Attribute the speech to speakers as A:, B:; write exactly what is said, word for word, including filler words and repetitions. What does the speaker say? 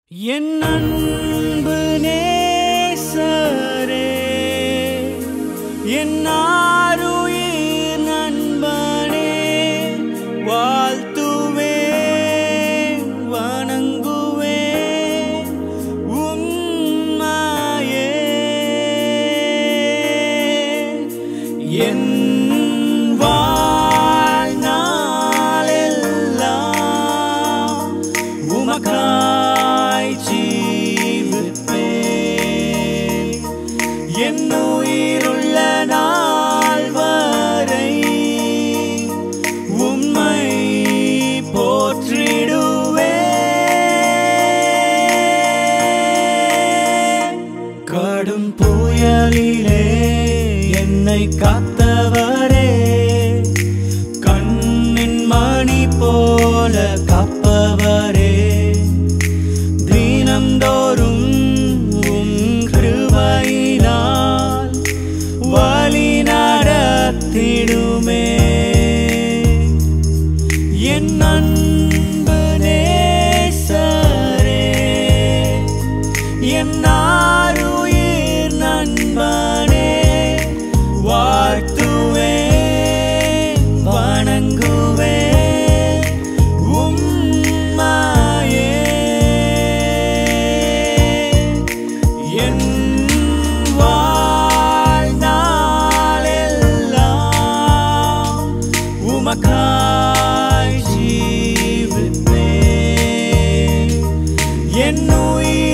A: என் அன்பு நேசரே, என் ஆருயிர் நண்பனே, வாழ்த்துவேன் வணங்குவேன் உம்மையே. என் வாழ்நாளெல்லாம் உமக்காய் ஜீவிப்பேன். என் உயிருள்ள நாள் வரை உம்மை போற்றிடுவேன். கடும் புயலிலே என்னை காத்தவரே, கண்ணின் மணி போல காப்பவரே, தினம்தோறும் உம் கிருபையினால் வழி நடத்திடுமே. என் அன்பு நேசரே, என் ஆருயிர் நண்பனே, வாழ்த்துவேன் வணங்குவேன் உம்மையே. என் வாழ்நாளெல்லாம் உமக்காய் ஜீவிப்பேன். என் உயிர்